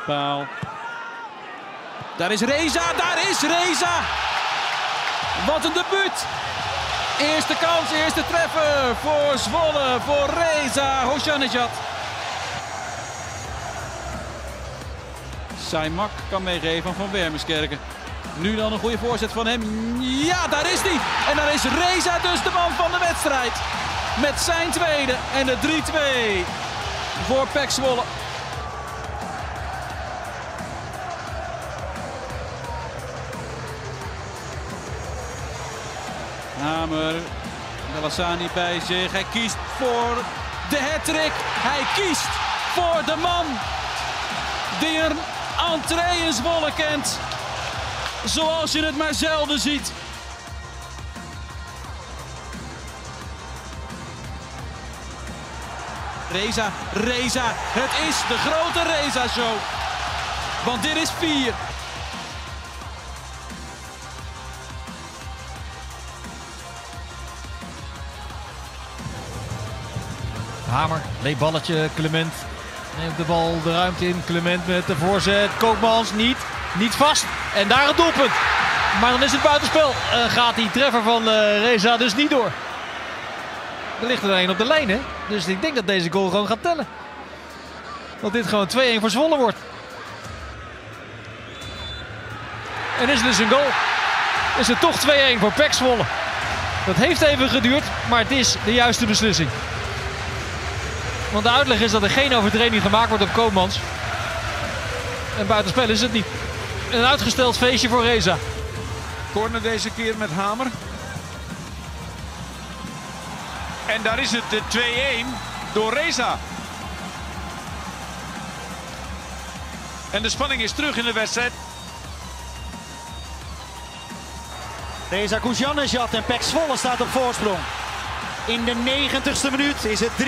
paal. Daar is Reza, Wat een debuut! Eerste kans, eerste treffer voor Zwolle, voor Reza Hoşanejad. Saimak kan meegeven van Wermerskerken. Nu dan een goede voorzet van hem. Ja, daar is hij! En dan is Reza dus de man van de wedstrijd. Met zijn tweede en de 3-2 voor PEC Zwolle. Hamer, Bellassani bij zich. Hij kiest voor de hattrick. Hij kiest voor de man die een entree in Zwolle kent. Zoals je het maar zelden ziet. Reza, het is de grote Reza-show. Want dit is 4. Hamer, leeg balletje, Clement neemt de bal de ruimte in. Clement met de voorzet, Koopmans niet vast. En daar het doelpunt. Maar dan is het buitenspel. Gaat die treffer van Reza dus niet door. Er ligt er een op de lijn, hè? Dus ik denk dat deze goal gewoon gaat tellen. Dat dit gewoon 2-1 voor Zwolle wordt. En is het dus een goal. Is het toch 2-1 voor PEC Zwolle. Dat heeft even geduurd, maar het is de juiste beslissing. Want de uitleg is dat er geen overtreding gemaakt wordt op Koopmans. En buitenspel is het niet. Een uitgesteld feestje voor Reza. Corner deze keer met Hamer. En daar is het de 2-1 door Reza. En de spanning is terug in de wedstrijd. Reza Hoşanejad en PEC Zwolle staat op voorsprong. In de 90ste minuut is het 3-2.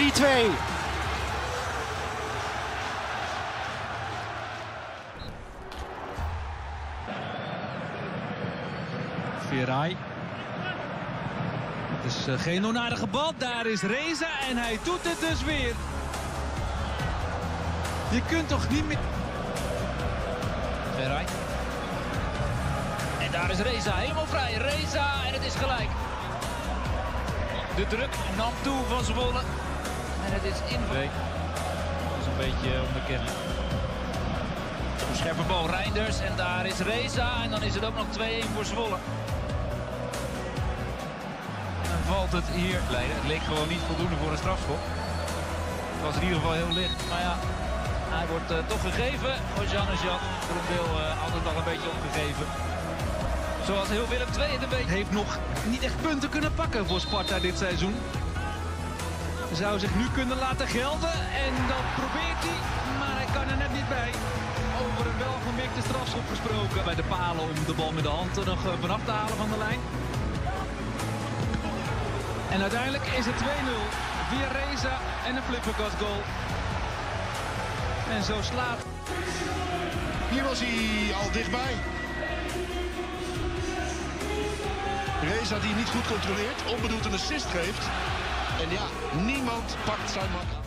Veray. Het is geen onaardige bal. Daar is Reza en hij doet het dus weer. Je kunt toch niet meer... Veray. En daar is Reza helemaal vrij. Reza en het is gelijk. De druk nam toe van Zwolle. En het is in. Dat is een beetje onbekend. Een scherpe bal Reinders en daar is Reza. En dan is het ook nog 2-1 voor Zwolle. En dan valt het hier. Het leek gewoon niet voldoende voor een strafschop. Het was in ieder geval heel licht. Maar ja, hij wordt toch gegeven. Hoşanejad voor een deel altijd al een beetje opgegeven. Zoals heel Willem II het een beetje heeft nog niet echt punten kunnen pakken voor Sparta dit seizoen. Zou zich nu kunnen laten gelden en dat probeert hij, maar hij kan er net niet bij. Over een welgemikte strafschop gesproken bij de palen om de bal met de hand er nog vanaf te halen van de lijn. En uiteindelijk is het 2-0 via Reza en een flipperkast goal. En zo slaat. Hier was hij al dichtbij. Reza die niet goed controleert, onbedoeld een assist geeft. En ja, niemand pakt Saimak.